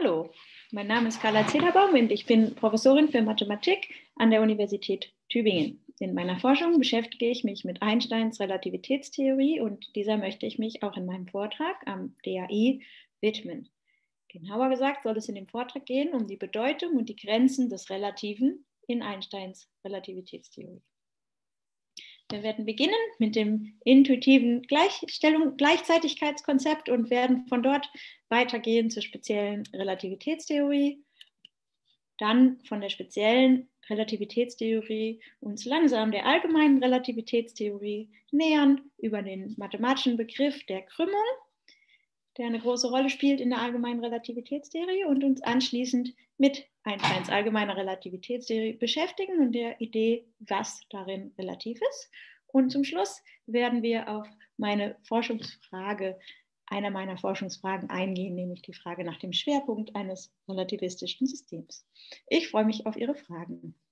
Hallo, mein Name ist Carla Zederbaum und ich bin Professorin für Mathematik an der Universität Tübingen. In meiner Forschung beschäftige ich mich mit Einsteins Relativitätstheorie und dieser möchte ich mich auch in meinem Vortrag am DAI widmen. Genauer gesagt soll es in dem Vortrag gehen um die Bedeutung und die Grenzen des Relativen in Einsteins Relativitätstheorie. Wir werden beginnen mit dem intuitiven Gleichzeitigkeitskonzept und werden von dort weitergehen zur speziellen Relativitätstheorie, dann von der speziellen Relativitätstheorie uns langsam der allgemeinen Relativitätstheorie nähern über den mathematischen Begriff der Krümmung, der eine große Rolle spielt in der allgemeinen Relativitätstheorie, und uns anschließend mit Einsteins allgemeiner Relativitätstheorie beschäftigen und der Idee, was darin relativ ist. Und zum Schluss werden wir auf einer meiner Forschungsfragen eingehen, nämlich die Frage nach dem Schwerpunkt eines relativistischen Systems. Ich freue mich auf Ihre Fragen.